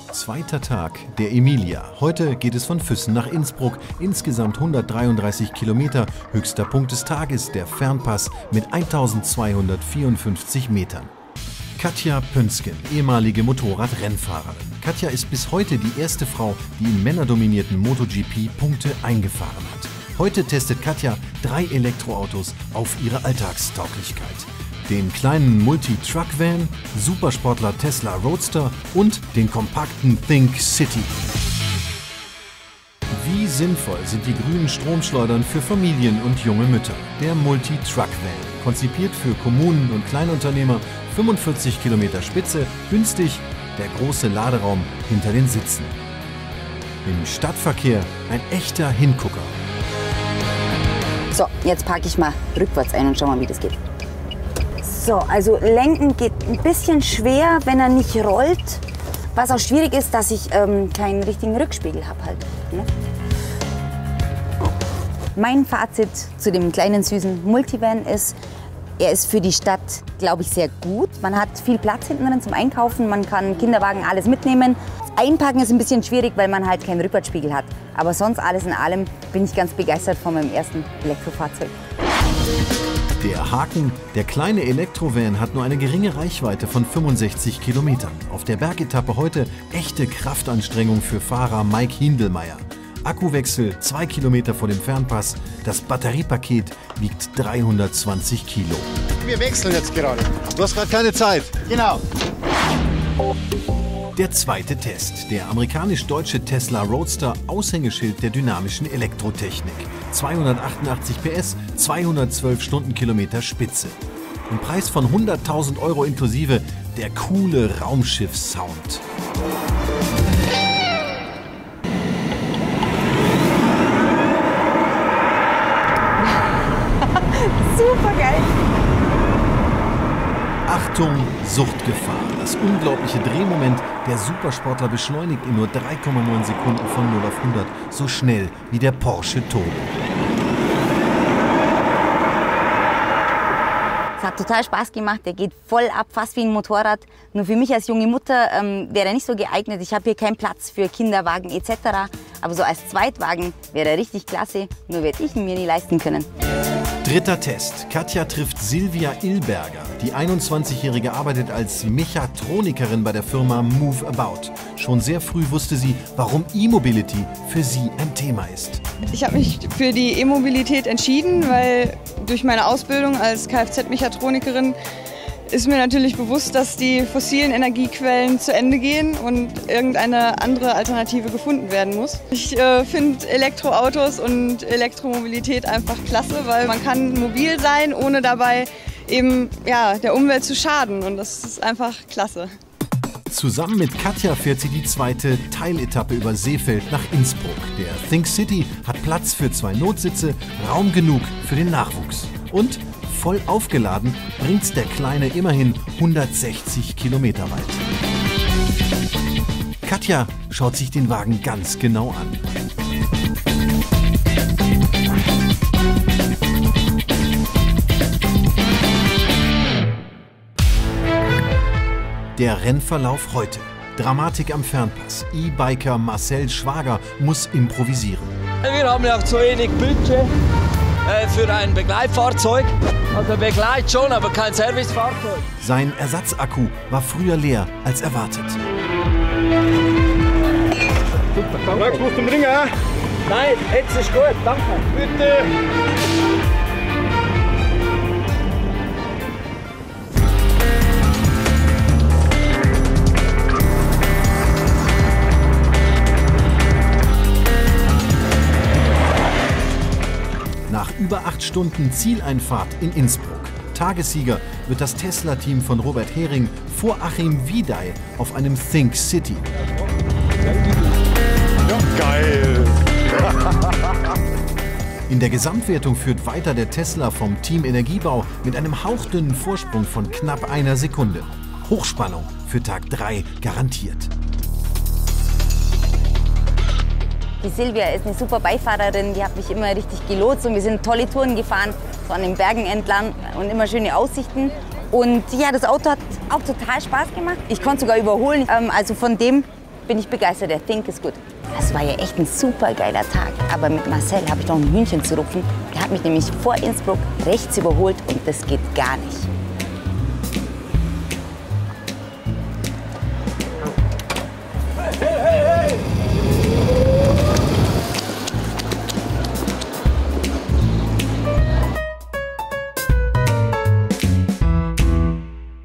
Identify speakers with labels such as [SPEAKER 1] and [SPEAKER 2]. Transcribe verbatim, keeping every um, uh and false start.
[SPEAKER 1] Zweiter Tag der Emilia. Heute geht es von Füssen nach Innsbruck. Insgesamt hundertdreiunddreißig Kilometer. Höchster Punkt des Tages der Fernpass mit eintausendzweihundertvierundfünfzig Metern. Katja Pönsken, ehemalige Motorradrennfahrerin. Katja ist bis heute die erste Frau, die im männerdominierten MotoGP Punkte eingefahren hat. Heute testet Katja drei Elektroautos auf ihre Alltagstauglichkeit. Den kleinen Multi-Truck-Van, Supersportler Tesla Roadster und den kompakten Think City. Wie sinnvoll sind die grünen Stromschleudern für Familien und junge Mütter? Der Multi-Truck-Van, konzipiert für Kommunen und Kleinunternehmer, fünfundvierzig Kilometer Spitze, günstig, der große Laderaum hinter den Sitzen. Im Stadtverkehr ein echter Hingucker.
[SPEAKER 2] So, jetzt packe ich mal rückwärts ein und schau mal, wie das geht. So, also lenken geht ein bisschen schwer, wenn er nicht rollt. Was auch schwierig ist, dass ich ähm, keinen richtigen Rückspiegel habe halt. Ne? Mein Fazit zu dem kleinen süßen Multivan ist, er ist für die Stadt, glaube ich, sehr gut. Man hat viel Platz hinten drin zum Einkaufen, man kann Kinderwagen alles mitnehmen. Das Einparken ist ein bisschen schwierig, weil man halt keinen Rückwärtsspiegel hat. Aber sonst alles in allem bin ich ganz begeistert von meinem ersten Elektrofahrzeug.
[SPEAKER 1] Der Haken, der kleine Elektrovan hat nur eine geringe Reichweite von fünfundsechzig Kilometern. Auf der Bergetappe heute echte Kraftanstrengung für Fahrer Mike Hindelmeier. Akkuwechsel zwei Kilometer vor dem Fernpass. Das Batteriepaket wiegt dreihundertzwanzig Kilo.
[SPEAKER 3] Wir wechseln jetzt gerade. Du hast gerade keine Zeit. Genau.
[SPEAKER 1] Der zweite Test, der amerikanisch-deutsche Tesla Roadster, Aushängeschild der dynamischen Elektrotechnik. zweihundertachtundachtzig P S, zweihundertzwölf Stundenkilometer Spitze. Im Preis von hunderttausend Euro inklusive der coole Raumschiff-Sound.
[SPEAKER 2] Super geil!
[SPEAKER 1] Achtung, Suchtgefahr. Das unglaubliche Drehmoment der Supersportler beschleunigt in nur drei Komma neun Sekunden von null auf hundert, so schnell wie der Porsche Turbo.
[SPEAKER 2] Es hat total Spaß gemacht, der geht voll ab, fast wie ein Motorrad. Nur für mich als junge Mutter ähm, wäre er nicht so geeignet. Ich habe hier keinen Platz für Kinderwagen et cetera. Aber so als Zweitwagen wäre er richtig klasse, nur werde ich ihn mir nie leisten können.
[SPEAKER 1] Dritter Test. Katja trifft Silvia Ilberger. Die einundzwanzigjährige arbeitet als Mechatronikerin bei der Firma Move About. Schon sehr früh wusste sie, warum E-Mobility für sie ein Thema ist.
[SPEAKER 4] Ich habe mich für die E-Mobilität entschieden, weil durch meine Ausbildung als Kfz-Mechatronikerin ist mir natürlich bewusst, dass die fossilen Energiequellen zu Ende gehen und irgendeine andere Alternative gefunden werden muss. Ich äh, finde Elektroautos und Elektromobilität einfach klasse, weil man kann mobil sein, ohne dabei eben ja, der Umwelt zu schaden, und das ist einfach klasse.
[SPEAKER 1] Zusammen mit Katja fährt sie die zweite Teiletappe über Seefeld nach Innsbruck. Der Think City hat Platz für zwei Notsitze, Raum genug für den Nachwuchs. Und voll aufgeladen bringt's der Kleine immerhin hundertsechzig Kilometer weit. Katja schaut sich den Wagen ganz genau an. Der Rennverlauf heute. Dramatik am Fernpass. E-Biker Marcel Schwager muss improvisieren.
[SPEAKER 5] Wir haben ja zu wenig Budget äh, für ein Begleitfahrzeug. Also Begleit schon, aber kein Servicefahrzeug.
[SPEAKER 1] Sein Ersatzakku war früher leer als erwartet.
[SPEAKER 5] Super, danke. Musst du bringen, ja? Nein, jetzt ist gut, danke. Bitte.
[SPEAKER 1] Nach über acht Stunden Zieleinfahrt in Innsbruck. Tagessieger wird das Tesla-Team von Robert Hering vor Achim Wiedey auf einem Think City.
[SPEAKER 3] Ja, geil!
[SPEAKER 1] In der Gesamtwertung führt weiter der Tesla vom Team Energiebau mit einem hauchdünnen Vorsprung von knapp einer Sekunde. Hochspannung für Tag drei garantiert.
[SPEAKER 2] Die Silvia ist eine super Beifahrerin, die hat mich immer richtig gelotst und wir sind tolle Touren gefahren, so an den Bergen entlang und immer schöne Aussichten. Und ja, das Auto hat auch total Spaß gemacht. Ich konnte sogar überholen, also von dem bin ich begeistert. Der Think ist gut. Das war ja echt ein super geiler Tag. Aber mit Marcel habe ich noch ein Hühnchen zu rupfen. Der hat mich nämlich vor Innsbruck rechts überholt und das geht gar nicht.
[SPEAKER 5] Hey, hey.